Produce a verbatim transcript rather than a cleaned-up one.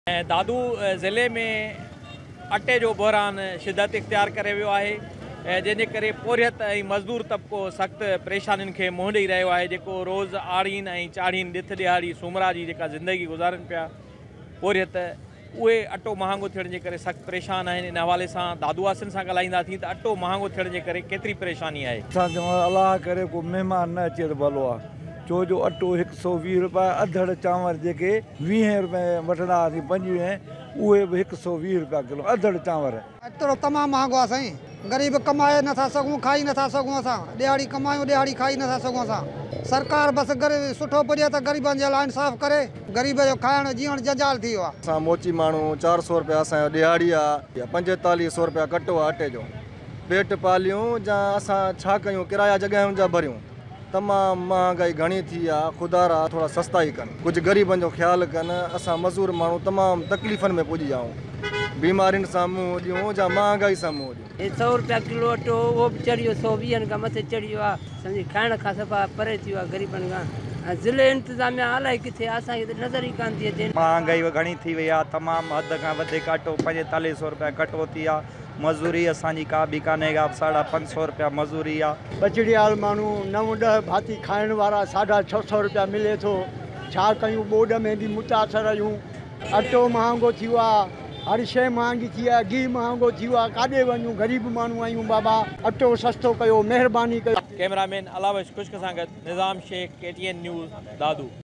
दादू ज़िले में अटे जो बहरान शिदत इख्तियार करे वियो आहे, जंहिंजे करे पोरियत ऐं मज़दूर तबिको सख़्तु परेशानियुनि खे मुंहुं ॾेई रहियो आहे, जेको रोज़ आड़ीन ऐं चाढ़ीन ॾिथ ॾियारी सूमरा जी जेका ज़िंदगी गुज़ारनि पिया पोरियत, उहे अटो महांगो थियण जे करे सख़्तु परेशान आहिनि। इन हवाले सां दादू वासियुनि सां ॻाल्हाईंदासीं त अटो महांगो थियण जे करे केतिरी परेशानी आहे। असां चवां अलाह करे को महिमान न अचे त भलो आहे, छो जो अटो हिकु सौ वीह रुपया, अधड़ चांवर जेके वीह रुपए वठंदा हुआसीं पंजवीह, उहे बि हिकु सौ वीह रुपया किलो अधड़ चांवर। अटो तमामु महांगो आहे साईं, ग़रीब कमाए नथा सघूं, खाई नथा सघूं, असां ॾियारी कमायूं ॾियारी खाई नथा सघूं। असां सरकार बसि ग़रीब सुठो पुॼे त ग़रीबनि जे लाइ इंसाफ़ करे, ग़रीब जो खाइण जीअण जंजाल थी वियो आहे। असां मोची माण्हू चारि सौ रुपया असांजो ॾियारी आहे, पंजेतालीह सौ रुपया कटो आहे अटे जो। पेट पालियूं या असां छा कयूं, किराया जॻहियुनि जा भरियूं, तमामु महांगाई घणी थी आहे। ख़ुदा थोड़ा सस्ता ई कनि, कुझु ग़रीबनि जो ख़्यालु कनि। असां मज़दूर माण्हू तमामु तकलीफ़ुनि में पुॼी जाऊं, बीमारियुनि सां मुंहुं ॾियूं या महांगाई सां मुंहुं ॾियूं। सौ रुपया किलो अटो उहो बि चढ़ी वियो, सौ वीहनि खां मथे चढ़ी वियो आहे। सम्झी खाइण खां सफ़ा परे थी वियो आहे ग़रीबनि खां। ऐं ज़िले इंतिज़ामिया अलाए किथे असांखे त नज़र ई कान थी अचे। महांगाई घणी थी वई आहे, तमामु हद खां वधीक अटो पंजेतालीह सौ रुपया कटो थी आहे। मज़दूरी असांजी का बि कान्हे का, साढा पंज सौ रुपया मज़दूरी आहे। बचड़ियाल माण्हू नव ॾह भाती खाइण वारा साढा छह सौ रुपया मिले थो। छा कयूं, ॿोॾ में बि मुतासिर आहियूं। अटो महांगो थी वियो आहे, हर शइ महांगी थी आहे, घी महांगो थी वियो आहे। काॾे वञूं, ग़रीब माण्हू आहियूं बाबा, अटो सस्तो कयो, महिरबानी कयो। कैमरामैन अलावश खुश्क सां गॾु निज़ाम शेख, के टी एन न्यूज़, दादू।